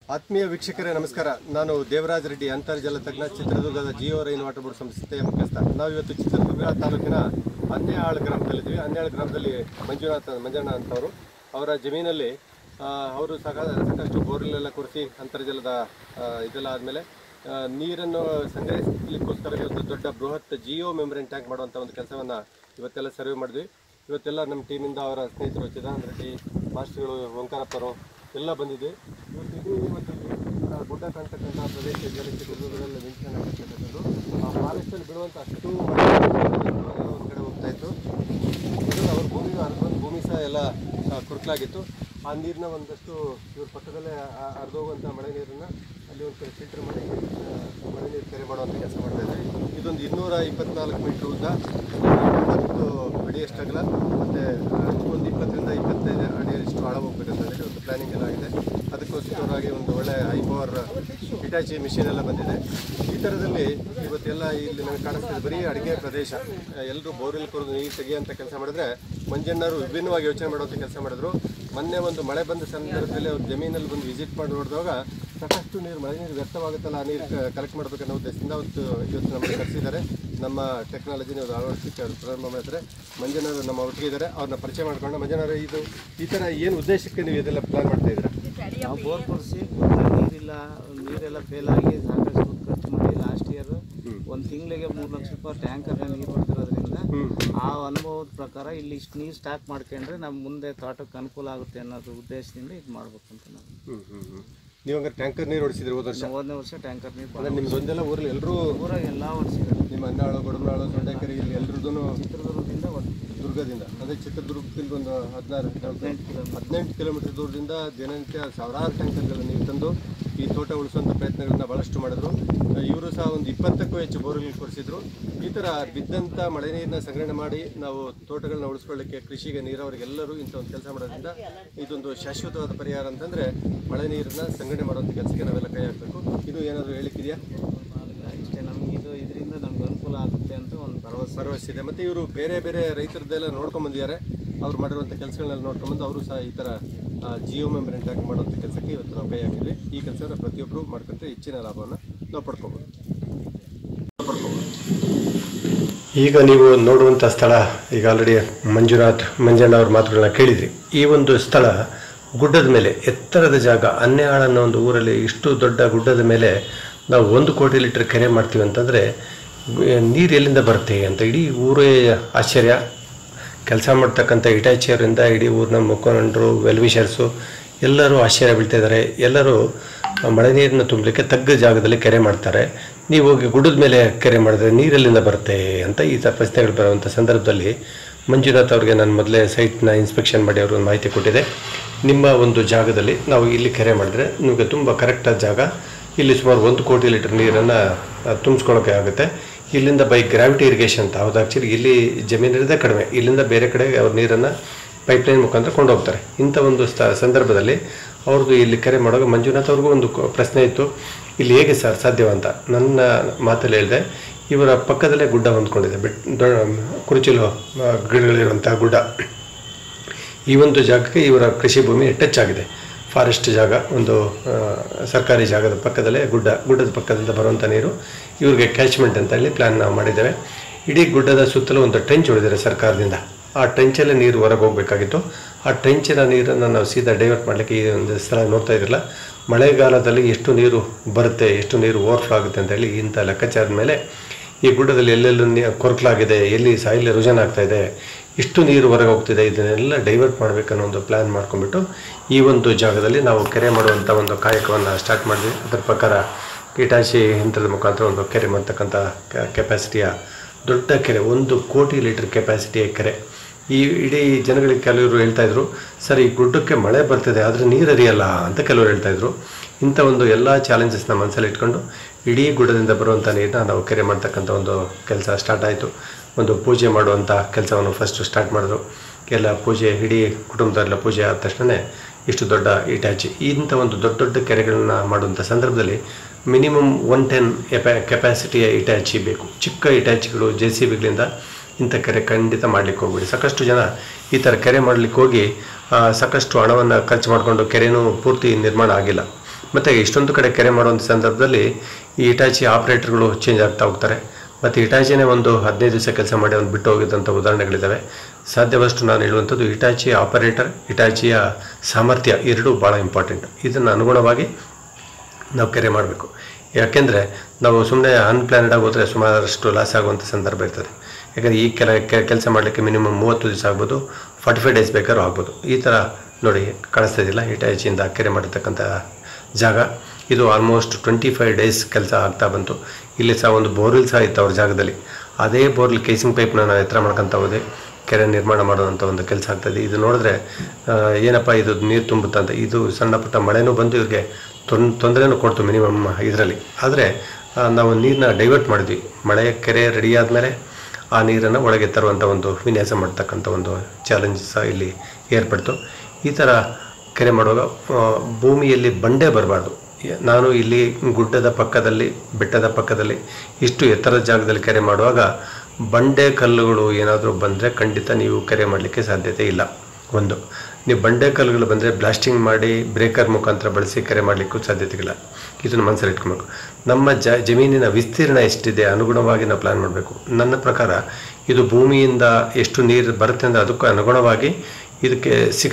ಆತ್ಮೀಯ ವೀಕ್ಷಕರೇ ನಮಸ್ಕಾರ. ನಾನು ದೇವರಾಜ ರೆಡ್ಡಿ, ಅಂತರ್ಜಲ ತಜ್ಞ, ಚಿತ್ರದುರ್ಗದ ಜಿಯೋ ರೈನ್ ವಾಟರ್ ಬೋರ್ಡ್ ಸಂಸ್ಥೆಯ ಮುಖ್ಯಸ್ಥ. ನಾವು ಇವತ್ತು ಚಿತ್ರದುರ್ಗ ತಾಲೂಕಿನ ಅನ್ಯಾಳ್ ಗ್ರಾಮದಲ್ಲಿದ್ದೀವಿ. ಅನ್ಯಾಳ್ ಗ್ರಾಮದಲ್ಲಿ ಮಂಜಣ್ಣ ಅಂತವರು ಅವರ ಜಮೀನಲ್ಲಿ ಅವರು ಸಾಕಷ್ಟು ಬೋರ್ವೆಲ್ಲೆಲ್ಲ ಕೊರೆಸಿ ಅಂತರ್ಜಲದ ಇದೆಲ್ಲ ಆದಮೇಲೆ ನೀರನ್ನು ಸಂಗ್ರಹಿಸಲಿಕ್ಕೋಸ್ಕರ ಒಂದು ದೊಡ್ಡ ಬೃಹತ್ ಜಿಯೋ ಮೆಂಬ್ರೇನ್ ಟ್ಯಾಂಕ್ ಮಾಡುವಂಥ ಒಂದು ಕೆಲಸವನ್ನು ಇವತ್ತೆಲ್ಲ ಸರ್ವೆ ಮಾಡಿದ್ವಿ. ಇವತ್ತೆಲ್ಲ ನಮ್ಮ ಟೀಮಿಂದ ಅವರ ಸ್ನೇಹಿತರು ಚಿದಾನಂದ ರೆಡ್ಡಿ, ಮಾಸ್ಟರ್ಗಳು, ಓಂಕಾರಪ್ಪರು ಎಲ್ಲ ಬಂದಿದೆ. ಇವತ್ತು ಗುಡ್ಡ ಕಾಣ್ತಕ್ಕಂಥ ಪ್ರದೇಶ ಚಿತ್ರದುರ್ಗದಲ್ಲಿ ಮಿಂಚನ ಆಗ್ತಕ್ಕಂಥದ್ದು ಆ ಫಾರೆಸ್ಟಲ್ಲಿ ಬೀಳುವಂಥ ಅಷ್ಟು ಒಂದು ಕಡೆ ಹೋಗ್ತಾಯಿತ್ತು. ಅವ್ರ ಭೂಮಿ ಸಹ ಎಲ್ಲ ಕುರುಕಲಾಗಿತ್ತು. ಆ ನೀರನ್ನ ಒಂದಷ್ಟು ಇವ್ರ ಪಕ್ಕದಲ್ಲೇ ಹರಿದೋಗುವಂಥ ಮಳೆ ನೀರನ್ನು ಅಲ್ಲಿ ಒಂದು ಕಡೆ ಫಿಲ್ಟರ್ ಮಾಡಿ ಮಳೆ ನೀರು ಕೆರೆ ಮಾಡುವಂಥ ಕೆಲಸ ಮಾಡ್ತಾಯಿದ್ವಿ. ಇದೊಂದು 224 ಮೀಟ್ರ್ ಉದ್ದ, 20 ಅಡಿಯಷ್ಟು ಅಗಲ ಮತ್ತು ಒಂದು 20ರಿಂದ 25 ಅಡಿಯಷ್ಟು ಆಳ ಹೋಗ್ಬೇಕಂತ ಹೇಳಿ ಒಂದು ಪ್ಲ್ಯಾನಿಂಗ್ ಎಲ್ಲ ಆಗಿದೆ. ಅದಕ್ಕೋಸ್ಕರವಾಗಿ ಒಂದು ಒಳ್ಳೆಯ ಹೈ ಪವರ್ ಹಿಟಾಚಿ ಮಿಷಿನ್ ಎಲ್ಲ ಬಂದಿದೆ. ಈ ಥರದಲ್ಲಿ ಇವತ್ತೆಲ್ಲ ಇಲ್ಲಿ ನಮಗೆ ಕಾಣಿಸ್ತಿದೆ ಬರೀ ಅಡುಗೆ ಪ್ರದೇಶ. ಎಲ್ಲರೂ ಬೋರ್ವೆಲ್ ಕೊರೆದು ನೀರು ತೆಗೆಯುವಂಥ ಕೆಲಸ ಮಾಡಿದ್ರೆ ಮಂಜಣ್ಣವರು ವಿಭಿನ್ನವಾಗಿ ಯೋಚನೆ ಮಾಡುವಂಥ ಕೆಲಸ ಮಾಡಿದ್ರು. ಮೊನ್ನೆ ಒಂದು ಮಳೆ ಬಂದ ಸಂದರ್ಭದಲ್ಲಿ ಅವ್ರ ಜಮೀನಲ್ಲಿ ಬಂದು ವಿಸಿಟ್ ಮಾಡಿ ನೋಡಿದಾಗ ಸಾಕಷ್ಟು ಮಳೆ ನೀರು ವ್ಯರ್ಥವಾಗುತ್ತಲ್ಲ, ಆ ನೀರು ಕಲೆಕ್ಟ್ ಮಾಡಬೇಕನ್ನೋ ಉದ್ದೇಶದಿಂದ ಇವತ್ತು ನಮಗೆ ಕರೆಸಿದ್ದಾರೆ. ನಮ್ಮ ಟೆಕ್ನಾಲಜಿನ ಅಳವಡಿಸಲಿಕ್ಕೆ ಅವರು ಪ್ರಾರಂಭ ಮಾಡಿದರೆ ಮಂಜಣ್ಣವರು ನಮ್ಮ ಒಟ್ಟಿಗೆ ಇದ್ದಾರೆ. ಅವ್ರನ್ನ ಪರಿಚಯ ಮಾಡ್ಕೊಂಡು, ಮಂಜಣ್ಣವರು ಇದು ಈ ಥರ ಏನು ಉದ್ದೇಶಕ್ಕೆ ನೀವು ಇದೆಲ್ಲ ಪ್ಲಾನ್ ಮಾಡ್ತಾ ಇದ್ದೀರಾ? ನಾವು ಬೋರ್ ಕೊಡಿಸಿ ನೀರೆಲ್ಲ ಫೇಲ್ ಆಗಿ ಸಾಕಷ್ಟು ಖರ್ಚು ಮಾಡಿ ಲಾಸ್ಟ್ ಇಯರ್ ಒಂದು ತಿಂಗಳಿಗೆ 3 ಲಕ್ಷ ರೂಪಾಯಿ ಟ್ಯಾಂಕರ್ ನೀರು ಕೊಡ್ತಿರೋದ್ರಿಂದ ಆ ಅನುಭವದ ಪ್ರಕಾರ ಇಲ್ಲಿ ಇಷ್ಟು ನೀರು ಸ್ಟಾಕ್ ಮಾಡ್ಕೊಂಡ್ರೆ ನಮ್ಮ ಮುಂದೆ ತೋಟಕ್ಕೆ ಅನುಕೂಲ ಆಗುತ್ತೆ ಅನ್ನೋದು ಉದ್ದೇಶದಿಂದ ಇದು ಮಾಡ್ಬೇಕು ಅಂತ ನಾವು. ನೀವು ಹಂಗಾರೆ ಟ್ಯಾಂಕರ್ ನೀರು ಹೊಡಿಸಿದ್ರಿ ಹೋದನೇ ವರ್ಷ ಟ್ಯಾಂಕರ್ ನೀರು ಅಂದರೆ ನಿಮ್ದೊಂದೆಲ್ಲ ಊರಲ್ಲಿ ಎಲ್ಲರೂ ಊರಾಗ ಎಲ್ಲ ಹೊಡಿಸಿದ್ರು. ನಿಮ್ಮ ಅನ್ನಾಳು, ಗೊಡಮನಾಳು, ಸೊಂಡೆಕೆರೆ ಇಲ್ಲಿ ಎಲ್ಲರದ್ದು ಚಿತ್ರದುರ್ಗದಿಂದ ದುರ್ಗದಿಂದ ಅಂದರೆ ಚಿತ್ರದುರ್ಗದಿಂದ ಒಂದು 18 ಕಿಲೋಮೀಟರ್ ದೂರದಿಂದ ದಿನನಿತ್ಯ ಸಾವಿರಾರು ಟ್ಯಾಂಕರ್ಗಳ ನೀರು ತಂದು ಈ ತೋಟ ಉಳಿಸುವಂಥ ಪ್ರಯತ್ನಗಳನ್ನ ಭಾಳಷ್ಟು ಮಾಡಿದ್ರು. ಇವರು ಸಹ ಒಂದು 20ಕ್ಕೂ ಹೆಚ್ಚು ಬೋರ್ವೆಲ್ ಕೊರೆಸಿದ್ರು. ಈ ಥರ ಬಿದ್ದಂಥ ಮಳೆ ನೀರನ್ನ ಸಂಗ್ರಹಣೆ ಮಾಡಿ ನಾವು ತೋಟಗಳನ್ನ ಉಳಿಸ್ಕೊಳ್ಳಿಕ್ಕೆ, ಕೃಷಿಗೆ, ನೀರಾವರಿಗೆಲ್ಲರೂ ಇಂಥ ಒಂದು ಕೆಲಸ ಮಾಡೋದ್ರಿಂದ ಇದೊಂದು ಶಾಶ್ವತವಾದ ಪರಿಹಾರ ಅಂತಂದರೆ ಮಳೆ ನೀರನ್ನ ಸಂಗ್ರಹಣೆ ಮಾಡುವಂಥ ಕೆಲಸಕ್ಕೆ ನಾವೆಲ್ಲ ಕೈ ಹಾಕಬೇಕು. ಇದು ಏನಾದರೂ ಹೇಳಿಕ್ಕಿದೆಯಾ? ಇಷ್ಟೇ, ನಮಗೆ ಇದರಿಂದ ನಮ್ಗೆ ಅನುಕೂಲ ಆಗುತ್ತೆ ಅಂತ ಒಂದು ಭರವಸೆ ಇದೆ. ಮತ್ತು ಇವರು ಬೇರೆ ಬೇರೆ ರೈತರದ್ದೆಲ್ಲ ನೋಡ್ಕೊಂಬಂದಿದ್ದಾರೆ. ಅವ್ರು ಮಾಡಿರುವಂಥ ಕೆಲಸಗಳನ್ನೆಲ್ಲ ನೋಡ್ಕೊಂಬಂದು ಅವರು ಸಹ ಈ ಥರ ಜಿಯೋ ಮೆಂಬ್ರೇನ್ ಟ್ಯಾಂಕ್ ಮಾಡುವಂಥ ಕೆಲಸಕ್ಕೆ ಇವತ್ತು ನಾವು ಕೈ ಹಾಕಿದ್ವಿ. ಈ ಕೆಲಸನ ಪ್ರತಿಯೊಬ್ಬರು ಮಾಡ್ಕೊಂಡ್ರೆ ಹೆಚ್ಚಿನ ಲಾಭವನ್ನು ನಾವು ಪಡ್ಕೋಬೋದು. ಈಗ ನೀವು ನೋಡುವಂಥ ಸ್ಥಳ ಈಗ ಆಲ್ರೆಡಿ ಮಂಜಣ್ಣ ಅವ್ರ ಮಾತುಗಳನ್ನ ಕೇಳಿದ್ರಿ. ಈ ಒಂದು ಸ್ಥಳ ಗುಡ್ಡದ ಮೇಲೆ ಎತ್ತರದ ಜಾಗ. ಅನ್ಯಾಳ್ ಅನ್ನೋ ಒಂದು ಊರಲ್ಲಿ ಇಷ್ಟು ದೊಡ್ಡ ಗುಡ್ಡದ ಮೇಲೆ ನಾವು 1 ಕೋಟಿ ಲೀಟರ್ ಕೆರೆ ಮಾಡ್ತೀವಿ ಅಂತಂದರೆ ನೀರು ಎಲ್ಲಿಂದ ಬರುತ್ತೆ ಅಂತ ಇಡೀ ಊರೇ ಆಶ್ಚರ್ಯ. ಕೆಲಸ ಮಾಡ್ತಕ್ಕಂಥ ಹಿಟಾಚಿಯವರಿಂದ ಇಡೀ ಊರಿನ ಮುಖಂಡರು, ವೆಲ್ವಿಷರ್ಸು ಎಲ್ಲರೂ ಆಶ್ಚರ್ಯ ಬೀಳ್ತಾ ಇದ್ದಾರೆ. ಎಲ್ಲರೂ ಮಳೆ ನೀರನ್ನು ತುಂಬಲಿಕ್ಕೆ ತಗ್ಗ ಜಾಗದಲ್ಲಿ ಕೆರೆ ಮಾಡ್ತಾರೆ. ನೀವು ಹೋಗಿ ಗುಡ್ಡದ ಮೇಲೆ ಕೆರೆ ಮಾಡಿದ್ರೆ ನೀರೆಲ್ಲಿಂದ ಬರುತ್ತೆ ಅಂತ ಈ ಥರ ಪ್ರಶ್ನೆಗಳು ಬರುವಂಥ ಸಂದರ್ಭದಲ್ಲಿ ಮಂಜುನಾಥ್ ಅವ್ರಿಗೆ ನಾನು ಮೊದಲೇ ಸೈಟ್ನ ಇನ್ಸ್ಪೆಕ್ಷನ್ ಮಾಡಿ ಅವರು ಮಾಹಿತಿ ಕೊಟ್ಟಿದೆ. ನಿಮ್ಮ ಒಂದು ಜಾಗದಲ್ಲಿ ನಾವು ಇಲ್ಲಿ ಕೆರೆ ಮಾಡಿದ್ರೆ ನಿಮಗೆ ತುಂಬ ಕರೆಕ್ಟಾದ ಜಾಗ. ಇಲ್ಲಿ ಸುಮಾರು 1 ಕೋಟಿ ಲೀಟರ್ ನೀರನ್ನು ತುಂಬಿಸ್ಕೊಳ್ಳೋಕೆ ಆಗುತ್ತೆ. ಇಲ್ಲಿಂದ ಬೈ ಗ್ರಾವಿಟಿ ಇರಿಗೇಷನ್ ಅಂತ, ಹೌದು ಆ್ಯಕ್ಚುಲಿ ಇಲ್ಲಿ ಜಮೀನಿರೋದೇ ಕಡಿಮೆ, ಇಲ್ಲಿಂದ ಬೇರೆ ಕಡೆ ಅವ್ರ ನೀರನ್ನು ಪೈಪ್ಲೈನ್ ಮುಖಾಂತರ ಕೊಂಡೋಗ್ತಾರೆ. ಇಂಥ ಒಂದು ಸಂದರ್ಭದಲ್ಲಿ ಅವ್ರದ್ದು ಇಲ್ಲಿ ಕೆರೆ ಮಾಡುವಾಗ ಮಂಜುನಾಥ್ ಅವ್ರಿಗೂ ಒಂದು ಪ್ರಶ್ನೆ ಇತ್ತು, ಇಲ್ಲಿ ಹೇಗೆ ಸರ್ ಸಾಧ್ಯವಂತ. ನನ್ನ ಮಾತಲ್ಲಿ ಹೇಳಿದೆ, ಇವರ ಪಕ್ಕದಲ್ಲೇ ಗುಡ್ಡ ಹೊಂದ್ಕೊಂಡಿದೆ, ಕುರುಚಿಲು ಗಿಡಗಳಿರುವಂಥ ಗುಡ್ಡ. ಈ ಒಂದು ಜಾಗಕ್ಕೆ ಇವರ ಕೃಷಿ ಭೂಮಿ ಟಚ್ ಆಗಿದೆ. ಫಾರೆಸ್ಟ್ ಜಾಗ, ಒಂದು ಸರ್ಕಾರಿ ಜಾಗದ ಪಕ್ಕದಲ್ಲೇ ಗುಡ್ಡದ ಪಕ್ಕದಿಂದ ಬರುವಂಥ ನೀರು ಇವ್ರಿಗೆ ಕ್ಯಾಚ್ಮೆಂಟ್ ಅಂತ ಹೇಳಿ ಪ್ಲ್ಯಾನ್ ನಾವು ಮಾಡಿದ್ದೇವೆ. ಇಡೀ ಗುಡ್ಡದ ಸುತ್ತಲೂ ಒಂದು ಟ್ರೆಂಚ್ ಹೊಡೆದಿದೆ ಸರ್ಕಾರದಿಂದ. ಆ ಟ್ರೆಂಚಲ್ಲೇ ನೀರು ಹೊರಗೆ ಹೋಗಬೇಕಾಗಿತ್ತು. ಆ ಟ್ರೆಂಚಿನ ನೀರನ್ನು ನಾವು ಸೀದಾ ಡೈವರ್ಟ್ ಮಾಡಲಿಕ್ಕೆ ಈ ಒಂದು ಸ್ಥಳ ನೋಡ್ತಾ ಇದ್ದಿಲ್ಲ. ಮಳೆಗಾಲದಲ್ಲಿ ಎಷ್ಟು ನೀರು ಬರುತ್ತೆ, ಎಷ್ಟು ನೀರು ಓವರ್ಫ್ಲೋ ಆಗುತ್ತೆ ಅಂತೇಳಿ ಇಂಥ ಲೆಕ್ಕಾಚಾರದ ಮೇಲೆ ಈ ಗುಡ್ಡದಲ್ಲಿ ಎಲ್ಲೆಲ್ಲೂ ಕೊರಕಲಾಗಿದೆ, ಎಲ್ಲಿ ಸಾಯಿಲ್ ಎರೋಷನ್ ಆಗ್ತಾಯಿದೆ, ಇಷ್ಟು ನೀರು ಹೊರಗೆ ಹೋಗ್ತಿದೆ, ಇದನ್ನೆಲ್ಲ ಡೈವರ್ಟ್ ಮಾಡಬೇಕನ್ನೋ ಒಂದು ಪ್ಲ್ಯಾನ್ ಮಾಡ್ಕೊಂಡ್ಬಿಟ್ಟು ಈ ಒಂದು ಜಾಗದಲ್ಲಿ ನಾವು ಕೆರೆ ಮಾಡುವಂಥ ಒಂದು ಕಾಯಕವನ್ನು ಸ್ಟಾರ್ಟ್ ಮಾಡಿದ್ವಿ. ಅದರ ಪ್ರಕಾರ ಹಿಟಾಚಿ ಯಂತ್ರದ ಮುಖಾಂತರ ಒಂದು ಕೆರೆ ಮಾಡ್ತಕ್ಕಂಥ ಕೆಪಾಸಿಟಿಯ ದೊಡ್ಡ ಕೆರೆ, 1 ಕೋಟಿ ಲೀಟರ್ ಕೆಪಾಸಿಟಿಯ ಕೆರೆ. ಈ ಇಡೀ ಜನಗಳಿಗೆ ಕೆಲವರು ಹೇಳ್ತಾಯಿದ್ರು, ಸರ್ ಈ ಗುಡ್ಡಕ್ಕೆ ಮಳೆ ಬರ್ತಿದೆ ಆದರೆ ನೀರು ಹರಿಯಲ್ಲ ಅಂತ ಕೆಲವರು ಹೇಳ್ತಾಯಿದ್ರು. ಇಂಥ ಒಂದು ಎಲ್ಲ ಚಾಲೆಂಜಸ್ನ ಮನಸ್ಸಲ್ಲಿ ಇಟ್ಕೊಂಡು ಇಡೀ ಗುಡ್ಡದಿಂದ ಬರುವಂಥ ನೀರನ್ನ ನಾವು ಕೆರೆ ಮಾಡ್ತಕ್ಕಂಥ ಒಂದು ಕೆಲಸ ಸ್ಟಾರ್ಟ್ ಆಯಿತು. ಒಂದು ಪೂಜೆ ಮಾಡುವಂಥ ಕೆಲಸವನ್ನು ಫಸ್ಟು ಸ್ಟಾರ್ಟ್ ಮಾಡಿದ್ರು. ಎಲ್ಲ ಪೂಜೆ, ಇಡೀ ಕುಟುಂಬದವರೆಲ್ಲ ಪೂಜೆ ಆದ ತಕ್ಷಣ ಇಷ್ಟು ದೊಡ್ಡ ಹಿಟಾಚಿ, ಇಂಥ ಒಂದು ದೊಡ್ಡ ದೊಡ್ಡ ಕೆರೆಗಳನ್ನ ಮಾಡುವಂಥ ಸಂದರ್ಭದಲ್ಲಿ ಮಿನಿಮಮ್ 110 ಕೆಪಾಸಿಟಿಯ ಹಿಟಾಚಿ ಬೇಕು. ಚಿಕ್ಕ ಹಿಟಾಚಿಗಳು JCBಗಳಿಂದ ಇಂಥ ಕೆರೆ ಖಂಡಿತ ಮಾಡಲಿಕ್ಕೆ ಹೋಗ್ಬೇಡಿ. ಸಾಕಷ್ಟು ಜನ ಈ ಥರ ಕೆರೆ ಮಾಡಲಿಕ್ಕೆ ಹೋಗಿ ಸಾಕಷ್ಟು ಹಣವನ್ನು ಖರ್ಚು ಮಾಡಿಕೊಂಡು ಕೆರೆನೂ ಪೂರ್ತಿ ನಿರ್ಮಾಣ ಆಗಿಲ್ಲ. ಮತ್ತು ಇಷ್ಟೊಂದು ಕಡೆ ಕೆರೆ ಮಾಡುವಂಥ ಸಂದರ್ಭದಲ್ಲಿ ಈ ಇಟಾಚಿ ಆಪ್ರೇಟರ್ಗಳು ಚೇಂಜ್ ಆಗ್ತಾ ಹೋಗ್ತಾರೆ. ಮತ್ತು ಇಟಾಚಿನೇ ಒಂದು 15 ದಿವಸ ಕೆಲಸ ಮಾಡಿ ಅವ್ನು ಬಿಟ್ಟು ಹೋಗಿದ್ದಂಥ ಉದಾಹರಣೆಗಳಿದ್ದಾವೆ. ಸಾಧ್ಯವಷ್ಟು ನಾನು ಹೇಳುವಂಥದ್ದು ಇಟಾಚಿ ಆಪರೇಟರ್, ಇಟಾಚಿಯ ಸಾಮರ್ಥ್ಯ ಎರಡೂ ಭಾಳ ಇಂಪಾರ್ಟೆಂಟ್. ಇದನ್ನು ಅನುಗುಣವಾಗಿ ನಾವು ಕೆರೆ ಮಾಡಬೇಕು. ಯಾಕೆಂದರೆ ನಾವು ಸುಮ್ಮನೆ ಅನ್ಪ್ಲಾನ್ಡ್ ಆಗಿ ಹೋದರೆ ಸುಮಾರಷ್ಟು ಲಾಸ್ ಆಗುವಂಥ ಸಂದರ್ಭ ಇರ್ತದೆ. ಯಾಕಂದರೆ ಈ ಕೆಲಸ ಮಾಡಲಿಕ್ಕೆ ಮಿನಿಮಮ್ 30 ದಿವಸ ಆಗ್ಬೋದು, 45 ಡೇಸ್ ಬೇಕಾದ್ರೂ ಆಗ್ಬೋದು. ಈ ಥರ ನೋಡಿ ಕಾಣಿಸ್ತಾ ಇದೆಯಲ್ಲ ಇಟಾಚಿಯಿಂದ ಕೆರೆ ಮಾಡಿರ್ತಕ್ಕಂಥ ಜಾಗ. ಇದು ಆಲ್ಮೋಸ್ಟ್ 25 ಡೇಸ್ ಕೆಲಸ ಆಗ್ತಾ ಬಂತು. ಇಲ್ಲಿ ಸಹ ಒಂದು ಬೋರ್ವೆಲ್ ಸಹ ಇತ್ತು ಅವ್ರ ಜಾಗದಲ್ಲಿ. ಅದೇ ಬೋರ್ವೆಲ್ ಕೇಸಿಂಗ್ ಪೈಪ್ನ ನಾವು ಎತ್ತರ ಮಾಡ್ಕೊತ ಹೋದೆ, ಕೆರೆ ನಿರ್ಮಾಣ ಮಾಡುವಂಥ ಒಂದು ಕೆಲಸ ಆಗ್ತದೆ. ಇದು ನೋಡಿದ್ರೆ ಏನಪ್ಪ ಇದು ನೀರು ತುಂಬುತ್ತಾ ಅಂತ. ಇದು ಸಣ್ಣ ಪುಟ್ಟ ಮಳೆನೂ ಬಂದು ಇವ್ರಿಗೆ ತೊಂದರೆನೂ ಕೊಡ್ತು ಮಿನಿಮಮ್ ಇದರಲ್ಲಿ. ಆದರೆ ನಾವು ನೀರನ್ನ ಡೈವರ್ಟ್ ಮಾಡಿದ್ವಿ. ಮಳೆ ಕೆರೆ ರೆಡಿ ಆದಮೇಲೆ ಆ ನೀರನ್ನು ಒಳಗೆ ತರುವಂಥ ಒಂದು ವಿನ್ಯಾಸ ಮಾಡ್ತಕ್ಕಂಥ ಒಂದು ಚಾಲೆಂಜ್ ಸಹ ಇಲ್ಲಿ ಏರ್ಪಡ್ತು. ಈ ಥರ ಕೆರೆ ಮಾಡುವಾಗ ಭೂಮಿಯಲ್ಲಿ ಬಂಡೆ ಬರಬಾರ್ದು. ನಾನು ಇಲ್ಲಿ ಗುಡ್ಡದ ಪಕ್ಕದಲ್ಲಿ, ಬೆಟ್ಟದ ಪಕ್ಕದಲ್ಲಿ, ಇಷ್ಟು ಎತ್ತರದ ಜಾಗದಲ್ಲಿ ಕೆರೆ ಮಾಡುವಾಗ ಬಂಡೆ ಕಲ್ಲುಗಳು ಏನಾದರೂ ಬಂದರೆ ಖಂಡಿತ ನೀವು ಕೆರೆ ಮಾಡಲಿಕ್ಕೆ ಸಾಧ್ಯತೆ ಇಲ್ಲ. ಒಂದು, ನೀವು ಬಂಡೆ ಕಲ್ಲುಗಳು ಬಂದರೆ ಬ್ಲಾಸ್ಟಿಂಗ್ ಮಾಡಿ ಬ್ರೇಕರ್ ಮುಖಾಂತರ ಬಳಸಿ ಕೆರೆ ಮಾಡಲಿಕ್ಕೂ ಸಾಧ್ಯತೆಗಳಿಲ್ಲ. ಇದನ್ನು ಮನಸ್ಸಲ್ಲಿ ಇಟ್ಕೊಬೇಕು. ನಮ್ಮ ಜಮೀನಿನ ವಿಸ್ತೀರ್ಣ ಎಷ್ಟಿದೆ ಅನುಗುಣವಾಗಿ ನಾವು ಪ್ಲ್ಯಾನ್ ಮಾಡಬೇಕು. ನನ್ನ ಪ್ರಕಾರ ಇದು ಭೂಮಿಯಿಂದ ಎಷ್ಟು ನೀರು ಬರುತ್ತೆ ಅಂದರೆ ಅದಕ್ಕೂ ಅನುಗುಣವಾಗಿ ಇದಕ್ಕೆ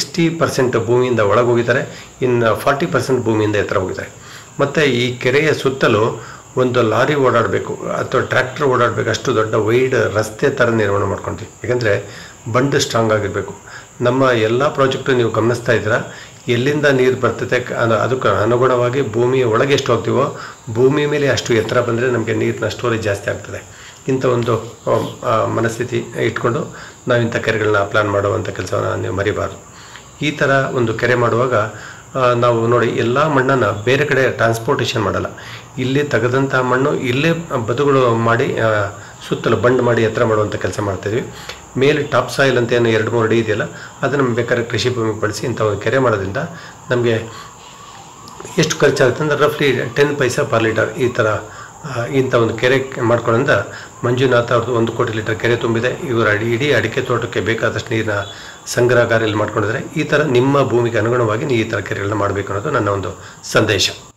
60% ಭೂಮಿಯಿಂದ ಒಳಗೆ ಹೋಗಿದ್ದಾರೆ, ಇನ್ನು 40% ಭೂಮಿಯಿಂದ ಎತ್ತರ ಹೋಗಿದ್ದಾರೆ. ಮತ್ತು ಈ ಕೆರೆಯ ಸುತ್ತಲೂ ಒಂದು ಲಾರಿ ಓಡಾಡಬೇಕು ಅಥವಾ ಟ್ರ್ಯಾಕ್ಟರ್ ಓಡಾಡಬೇಕು, ಅಷ್ಟು ದೊಡ್ಡ ವೈಡ್ ರಸ್ತೆ ಥರ ನಿರ್ಮಾಣ ಮಾಡ್ಕೊತೀವಿ. ಯಾಕಂದರೆ ಬಂಡ್ ಸ್ಟ್ರಾಂಗ್ ಆಗಿರಬೇಕು. ನಮ್ಮ ಎಲ್ಲ ಪ್ರಾಜೆಕ್ಟು ನೀವು ಗಮನಿಸ್ತಾ ಇದ್ದೀರಾ, ಎಲ್ಲಿಂದ ನೀರು ಬರ್ತದೆ ಅದಕ್ಕೆ ಅನುಗುಣವಾಗಿ ಭೂಮಿಯ ಒಳಗೆ ಎಷ್ಟು ಹೋಗ್ತೀವೋ ಭೂಮಿ ಮೇಲೆ ಅಷ್ಟು ಎತ್ತರ ಬಂದರೆ ನಮಗೆ ನೀರಿನ ಸ್ಟೋರೇಜ್ ಜಾಸ್ತಿ ಆಗ್ತದೆ. ಇಂಥ ಒಂದು ಮನಸ್ಥಿತಿ ಇಟ್ಕೊಂಡು ನಾವು ಇಂಥ ಕೆರೆಗಳನ್ನ ಪ್ಲ್ಯಾನ್ ಮಾಡುವಂಥ ಕೆಲಸವನ್ನು ನೀವು ಮರಿಬಾರ್ದು. ಈ ಥರ ಒಂದು ಕೆರೆ ಮಾಡುವಾಗ ನಾವು ನೋಡಿ ಎಲ್ಲ ಮಣ್ಣನ್ನು ಬೇರೆ ಕಡೆ ಟ್ರಾನ್ಸ್ಪೋರ್ಟೇಷನ್ ಮಾಡಲ್ಲ. ಇಲ್ಲಿ ತೆಗೆದಂಥ ಮಣ್ಣು ಇಲ್ಲೇ ಬದುಗಳು ಮಾಡಿ ಸುತ್ತಲೂ ಬಂಡ್ ಮಾಡಿ ಎತ್ತರ ಮಾಡುವಂಥ ಕೆಲಸ ಮಾಡ್ತಾಯಿದ್ವಿ. ಮೇಲೆ ಟಾಪ್ ಸಾಯಿಲ್ ಅಂತ ಏನು 2-3 ಅಡಿ ಇದೆಯಲ್ಲ ಅದನ್ನು ಬೇಕಾದ್ರೆ ಕೃಷಿ ಭೂಮಿಗೆ ಬಳಸಿ ಇಂಥ ಒಂದು ಕೆರೆ ಮಾಡೋದ್ರಿಂದ ನಮಗೆ ಎಷ್ಟು ಖರ್ಚಾಗುತ್ತೆ ಅಂದರೆ ರಫ್ಲಿ 10 ಪೈಸಾ ಪರ್ ಲೀಟರ್. ಈ ಥರ ಇಂಥ ಒಂದು ಕೆರೆ ಮಾಡ್ಕೊಳ್ಳೋದ್ರಿಂದ ಮಂಜುನಾಥ್ ಅವ್ರದ್ದು 1 ಕೋಟಿ ಲೀಟರ್ ಕೆರೆ ತುಂಬಿದೆ. ಇವರ ಇಡೀ ಅಡಿಕೆ ತೋಟಕ್ಕೆ ಬೇಕಾದಷ್ಟು ನೀರಿನ ಸಂಗ್ರಹಗಾರಿಯಲ್ಲಿ ಮಾಡ್ಕೊಂಡಿದ್ದಾರೆ. ಈ ಥರ ನಿಮ್ಮ ಭೂಮಿಗೆ ಅನುಗುಣವಾಗಿ ನೀವು ಈ ಥರ ಕೆರೆಗಳನ್ನ ಮಾಡಬೇಕು ಅನ್ನೋದು ನನ್ನ ಒಂದು ಸಂದೇಶ.